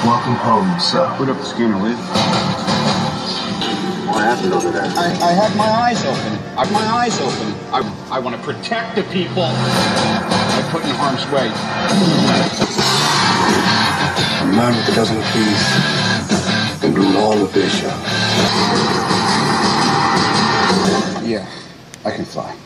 Welcome home, sir. Put up the scanner, will you? What happened over there? I had my eyes open. I want to protect the people I put in harm's way. A man with a dozen keys can do all of this, sir. Yeah, I can fly.